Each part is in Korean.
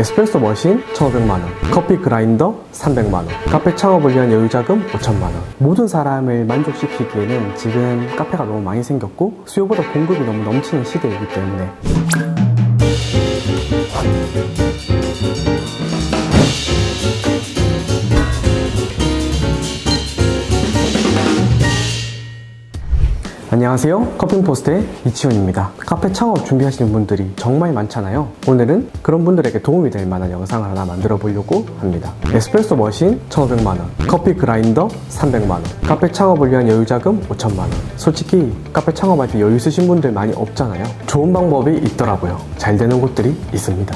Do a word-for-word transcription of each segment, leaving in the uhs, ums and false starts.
에스프레소 머신 천오백만 원, 커피 그라인더 삼백만 원, 카페 창업을 위한 여유자금 오천만 원. 모든 사람을 만족시키기에는 지금 카페가 너무 많이 생겼고 수요보다 공급이 너무 넘치는 시대이기 때문에 안녕하세요, 커피포스트의 이치훈입니다. 카페 창업 준비하시는 분들이 정말 많잖아요. 오늘은 그런 분들에게 도움이 될 만한 영상을 하나 만들어 보려고 합니다. 에스프레소 머신 천오백만 원, 커피 그라인더 삼백만 원, 카페 창업을 위한 여유자금 오천만 원. 솔직히 카페 창업할 때 여유 있으신 분들 많이 없잖아요. 좋은 방법이 있더라고요. 잘 되는 곳들이 있습니다.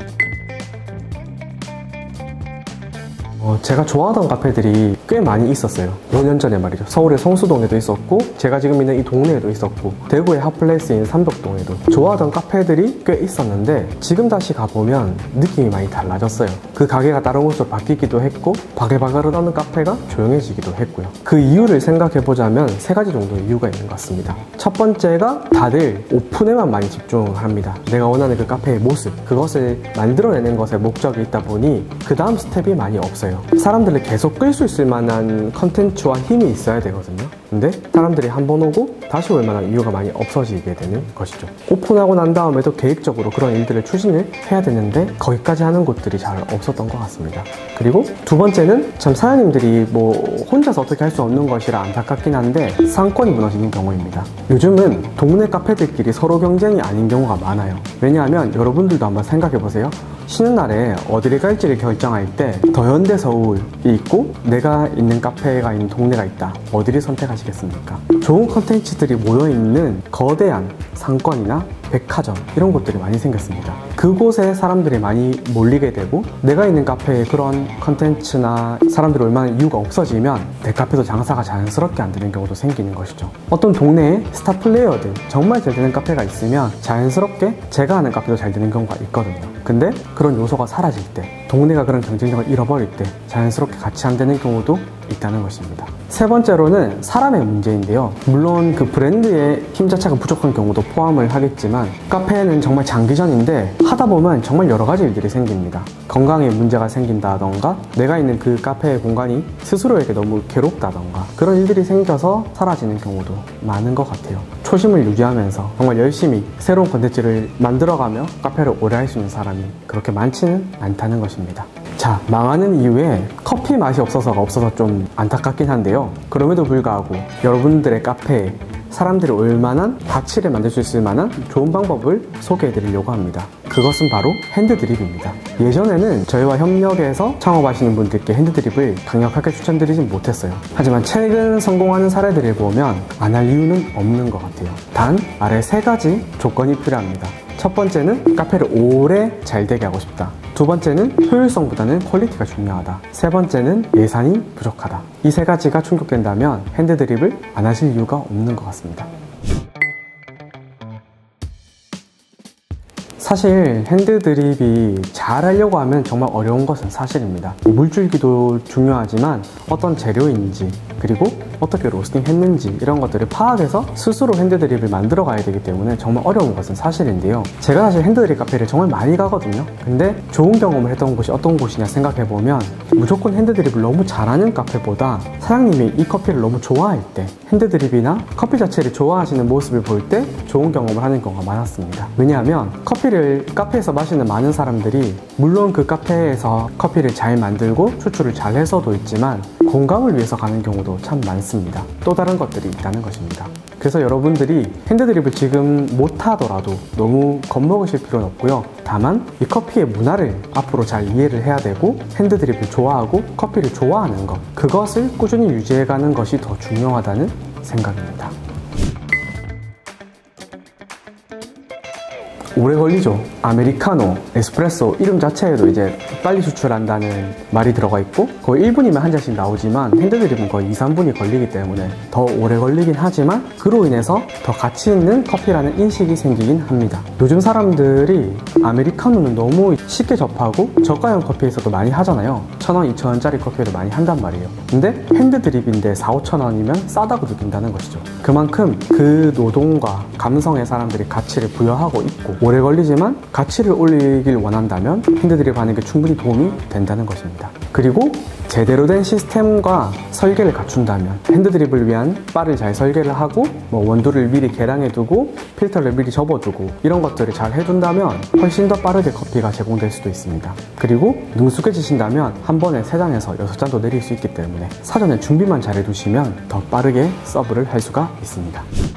어, 제가 좋아하던 카페들이 꽤 많이 있었어요. 오 년 전에 말이죠. 서울의 성수동에도 있었고 제가 지금 있는 이 동네에도 있었고 대구의 핫플레이스인 삼덕동에도 좋아하던 카페들이 꽤 있었는데 지금 다시 가보면 느낌이 많이 달라졌어요. 그 가게가 다른 곳으로 바뀌기도 했고 바글바글 하는 카페가 조용해지기도 했고요. 그 이유를 생각해보자면 세 가지 정도의 이유가 있는 것 같습니다. 첫 번째가 다들 오픈에만 많이 집중을 합니다. 내가 원하는 그 카페의 모습, 그것을 만들어내는 것에 목적이 있다 보니 그 다음 스텝이 많이 없어요. 사람들을 계속 끌 수 있을 만한 컨텐츠와 힘이 있어야 되거든요. 근데 사람들이 한 번 오고 다시 올 만한 이유가 많이 없어지게 되는 것이죠. 오픈하고 난 다음에도 계획적으로 그런 일들을 추진을 해야 되는데 거기까지 하는 곳들이 잘 없었던 것 같습니다. 그리고 두 번째는 참 사장님들이 뭐 혼자서 어떻게 할 수 없는 것이라 안타깝긴 한데 상권이 무너지는 경우입니다. 요즘은 동네 카페들끼리 서로 경쟁이 아닌 경우가 많아요. 왜냐하면 여러분들도 한번 생각해보세요. 쉬는 날에 어디를 갈지를 결정할 때 더현대 서울이 있고 내가 있는 카페가 있는 동네가 있다. 어디를 선택하시겠습니까? 좋은 컨텐츠들이 모여있는 거대한 상권이나 백화점 이런 곳들이 많이 생겼습니다. 그곳에 사람들이 많이 몰리게 되고 내가 있는 카페에 그런 컨텐츠나 사람들이 올 만한 이유가 없어지면 내 카페도 장사가 자연스럽게 안 되는 경우도 생기는 것이죠. 어떤 동네에 스타 플레이어들 정말 잘 되는 카페가 있으면 자연스럽게 제가 하는 카페도 잘 되는 경우가 있거든요. 근데 그런 요소가 사라질 때 동네가 그런 경쟁력을 잃어버릴 때 자연스럽게 같이 안 되는 경우도 있다는 것입니다. 세 번째로는 사람의 문제인데요. 물론 그 브랜드의 힘 자체가 부족한 경우도 포함을 하겠지만 카페는 정말 장기전인데 하다 보면 정말 여러 가지 일들이 생깁니다. 건강에 문제가 생긴다던가 내가 있는 그 카페의 공간이 스스로에게 너무 괴롭다던가 그런 일들이 생겨서 사라지는 경우도 많은 것 같아요. 초심을 유지하면서 정말 열심히 새로운 컨텐츠를 만들어가며 카페를 오래 할 수 있는 사람이 그렇게 많지는 않다는 것입니다. 자, 망하는 이유에 커피 맛이 없어서가 없어서 좀 안타깝긴 한데요. 그럼에도 불구하고 여러분들의 카페에 사람들이 올 만한 가치를 만들 수 있을 만한 좋은 방법을 소개해 드리려고 합니다. 그것은 바로 핸드드립입니다. 예전에는 저희와 협력해서 창업하시는 분들께 핸드드립을 강력하게 추천드리진 못했어요. 하지만 최근 성공하는 사례들을 보면 안 할 이유는 없는 것 같아요. 단 아래 세 가지 조건이 필요합니다. 첫 번째는 카페를 오래 잘 되게 하고 싶다. 두 번째는 효율성보다는 퀄리티가 중요하다. 세 번째는 예산이 부족하다. 이 세 가지가 충족된다면 핸드드립을 안 하실 이유가 없는 것 같습니다. 사실 핸드드립이 잘 하려고 하면 정말 어려운 것은 사실입니다. 물줄기도 중요하지만 어떤 재료인지 그리고 어떻게 로스팅 했는지 이런 것들을 파악해서 스스로 핸드드립을 만들어 가야 되기 때문에 정말 어려운 것은 사실인데요. 제가 사실 핸드드립 카페를 정말 많이 가거든요. 근데 좋은 경험을 했던 곳이 어떤 곳이냐 생각해보면 무조건 핸드드립을 너무 잘하는 카페보다 사장님이 이 커피를 너무 좋아할 때 핸드드립이나 커피 자체를 좋아하시는 모습을 볼 때 좋은 경험을 하는 경우가 많았습니다. 왜냐하면 커피를 카페에서 마시는 많은 사람들이 물론 그 카페에서 커피를 잘 만들고 추출을 잘 해서도 있지만 건강을 위해서 가는 경우도 참 많습니다. 또 다른 것들이 있다는 것입니다. 그래서 여러분들이 핸드드립을 지금 못하더라도 너무 겁먹으실 필요는 없고요. 다만 이 커피의 문화를 앞으로 잘 이해를 해야 되고 핸드드립을 좋아하고 커피를 좋아하는 것, 그것을 꾸준히 유지해가는 것이 더 중요하다는 생각입니다. 오래 걸리죠. 아메리카노, 에스프레소 이름 자체에도 이제 빨리 수출한다는 말이 들어가 있고 거의 일 분이면 한 잔씩 나오지만 핸드드립은 거의 이, 삼 분이 걸리기 때문에 더 오래 걸리긴 하지만 그로 인해서 더 가치 있는 커피라는 인식이 생기긴 합니다. 요즘 사람들이 아메리카노는 너무 쉽게 접하고 저가형 커피에서도 많이 하잖아요. 천 원, 이천 원짜리 커피를 많이 한단 말이에요. 근데 핸드드립인데 사, 오천 원이면 싸다고 느낀다는 것이죠. 그만큼 그 노동과 감성에 사람들이 가치를 부여하고 있고 오래 걸리지만 가치를 올리길 원한다면 핸드드립 하는 게 충분히 도움이 된다는 것입니다. 그리고 제대로 된 시스템과 설계를 갖춘다면 핸드드립을 위한 바를 잘 설계를 하고 뭐 원두를 미리 계량해 두고 필터를 미리 접어두고 이런 것들을 잘 해둔다면 훨씬 더 빠르게 커피가 제공될 수도 있습니다. 그리고 능숙해지신다면 한 번에 세 잔에서 여섯 잔도 내릴 수 있기 때문에 사전에 준비만 잘 해두시면 더 빠르게 서브를 할 수가 있습니다.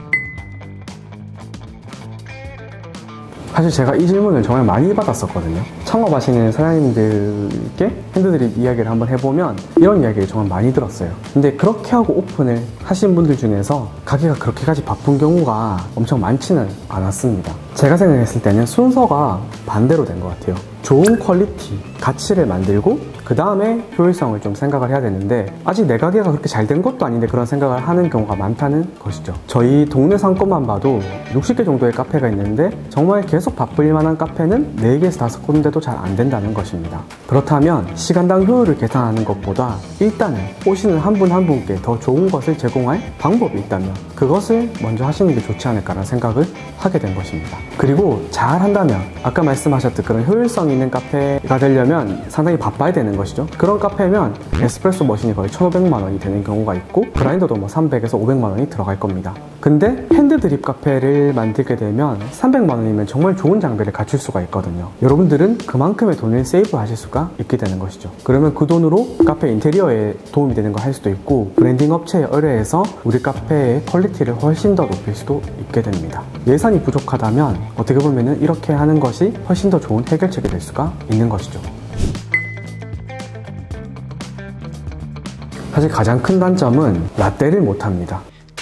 사실 제가 이 질문을 정말 많이 받았었거든요. 창업하시는 사장님들께 핸드드립 이야기를 한번 해보면 이런 이야기를 정말 많이 들었어요. 근데 그렇게 하고 오픈을 하신 분들 중에서 가게가 그렇게까지 바쁜 경우가 엄청 많지는 않았습니다. 제가 생각했을 때는 순서가 반대로 된 것 같아요. 좋은 퀄리티, 가치를 만들고 그 다음에 효율성을 좀 생각을 해야 되는데 아직 내 가게가 그렇게 잘 된 것도 아닌데 그런 생각을 하는 경우가 많다는 것이죠. 저희 동네 상권만 봐도 육십 개 정도의 카페가 있는데 정말 계속 바쁠 만한 카페는 네 개에서 다섯 군데도 잘 안 된다는 것입니다. 그렇다면 시간당 효율을 계산하는 것보다 일단은 오시는 한 분 한 분께 더 좋은 것을 제공할 방법이 있다면 그것을 먼저 하시는 게 좋지 않을까라는 생각을 하게 된 것입니다. 그리고 잘 한다면 아까 말씀하셨던 그런 효율성 있는 카페가 되려면 상당히 바빠야 되는 것이죠. 그런 카페면 에스프레소 머신이 거의 천오백만 원이 되는 경우가 있고 그라인더도 뭐 삼백에서 오백만 원이 들어갈 겁니다. 근데 핸드드립 카페를 만들게 되면 삼백만 원이면 정말 좋은 장비를 갖출 수가 있거든요. 여러분들은 그만큼의 돈을 세이브 하실 수가 있게 되는 것이죠. 그러면 그 돈으로 카페 인테리어에 도움이 되는 거 할 수도 있고 브랜딩 업체에 의뢰해서 우리 카페의 퀄리티를 훨씬 더 높일 수도 있게 됩니다. 예산이 부족하다면 어떻게 보면 이렇게 하는 것이 훨씬 더 좋은 해결책이 될 수가 있는 것이죠. 사실 가장 큰 단점은 라떼를 못합니다.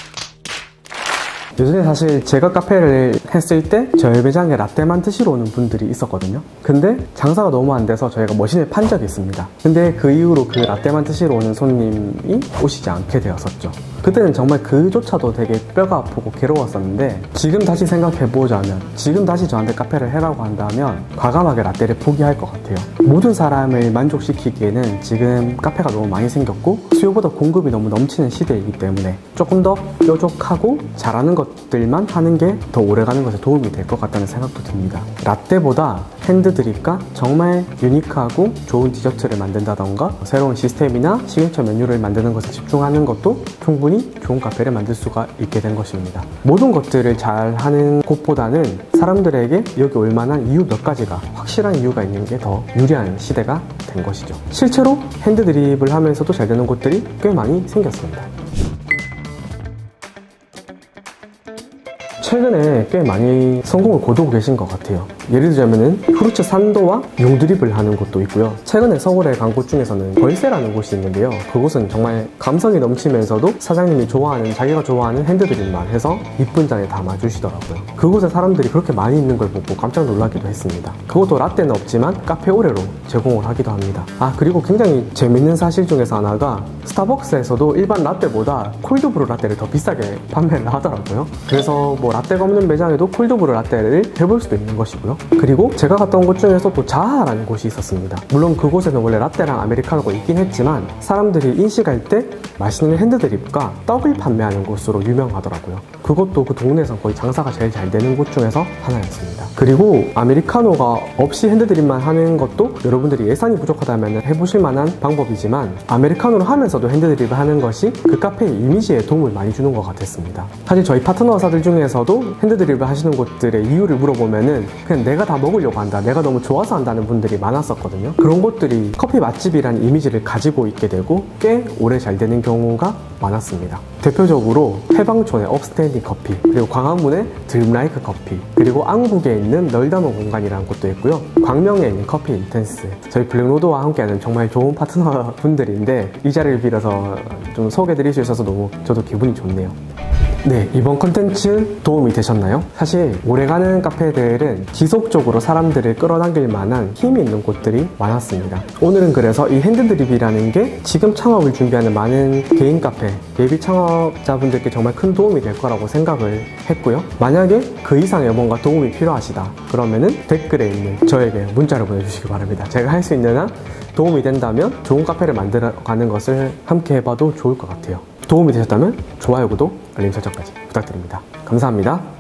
예전에 사실 제가 카페를 했을 때 저희 매장에 라떼만 드시러 오는 분들이 있었거든요. 근데 장사가 너무 안 돼서 저희가 머신을 판 적이 있습니다. 근데 그 이후로 그 라떼만 드시러 오는 손님이 오시지 않게 되었었죠. 그때는 정말 그조차도 되게 뼈가 아프고 괴로웠었는데 지금 다시 생각해보자면 지금 다시 저한테 카페를 해라고 한다면 과감하게 라떼를 포기할 것 같아요. 모든 사람을 만족시키기에는 지금 카페가 너무 많이 생겼고 수요보다 공급이 너무 넘치는 시대이기 때문에 조금 더 뾰족하고 잘하는 것들만 하는 게 더 오래가는 것에 도움이 될 것 같다는 생각도 듭니다. 라떼보다 핸드드립과 정말 유니크하고 좋은 디저트를 만든다던가 새로운 시스템이나 시그니처 메뉴를 만드는 것에 집중하는 것도 충분히 좋은 카페를 만들 수가 있게 된 것입니다. 모든 것들을 잘 하는 곳보다는 사람들에게 여기 올 만한 이유 몇 가지가 확실한 이유가 있는 게 더 유리한 시대가 된 것이죠. 실제로 핸드드립을 하면서도 잘 되는 곳들이 꽤 많이 생겼습니다. 최근에 꽤 많이 성공을 거두고 계신 것 같아요. 예를 들자면은 후르츠 산도와 용드립을 하는 곳도 있고요. 최근에 서울에 간 곳 중에서는 벌새라는 곳이 있는데요. 그곳은 정말 감성이 넘치면서도 사장님이 좋아하는 자기가 좋아하는 핸드드립만 해서 이쁜 잔에 담아주시더라고요. 그곳에 사람들이 그렇게 많이 있는 걸 보고 깜짝 놀라기도 했습니다. 그것도 라떼는 없지만 카페 오레로 제공을 하기도 합니다. 아 그리고 굉장히 재밌는 사실 중에서 하나가 스타벅스에서도 일반 라떼보다 콜드브루 라떼를 더 비싸게 판매를 하더라고요. 그래서 뭐 라떼가 없는 매장에도 콜드브루 라떼를 해볼 수도 있는 것이고요. 그리고 제가 갔다 온 곳 중에서 또 자하라는 곳이 있었습니다. 물론 그곳에는 원래 라떼랑 아메리카노가 있긴 했지만 사람들이 인식할 때 맛있는 핸드드립과 떡을 판매하는 곳으로 유명하더라고요. 그것도 그 동네에서 거의 장사가 제일 잘 되는 곳 중에서 하나였습니다. 그리고 아메리카노가 없이 핸드드립만 하는 것도 여러분들이 예산이 부족하다면 해보실 만한 방법이지만 아메리카노를 하면서도 핸드드립을 하는 것이 그 카페의 이미지에 도움을 많이 주는 것 같았습니다. 사실 저희 파트너사들 중에서도 핸드드립을 하시는 곳들의 이유를 물어보면은 그냥 내가 다 먹으려고 한다, 내가 너무 좋아서 한다는 분들이 많았었거든요. 그런 곳들이 커피 맛집이라는 이미지를 가지고 있게 되고 꽤 오래 잘 되는 경우가 많았습니다. 대표적으로 해방촌의 업스탠딩 커피, 그리고 광화문의 드림라이크 커피, 그리고 안국에 있는 널담원 공간이라는 곳도 있고요. 광명에 있는 커피 인텐스, 저희 블랙로드와 함께하는 정말 좋은 파트너 분들인데 이 자리를 빌어서 좀 소개해드릴 수 있어서 너무 저도 기분이 좋네요. 네, 이번 컨텐츠 도움이 되셨나요? 사실 오래가는 카페들은 지속적으로 사람들을 끌어당길 만한 힘이 있는 곳들이 많았습니다. 오늘은 그래서 이 핸드드립이라는 게 지금 창업을 준비하는 많은 개인 카페, 예비 창업자분들께 정말 큰 도움이 될 거라고 생각을 했고요. 만약에 그 이상의 뭔가 도움이 필요하시다 그러면은 댓글에 있는 저에게 문자를 보내주시기 바랍니다. 제가 할 수 있는 한 도움이 된다면 좋은 카페를 만들어가는 것을 함께 해봐도 좋을 것 같아요. 도움이 되셨다면 좋아요, 구독, 알림 설정까지 부탁드립니다. 감사합니다.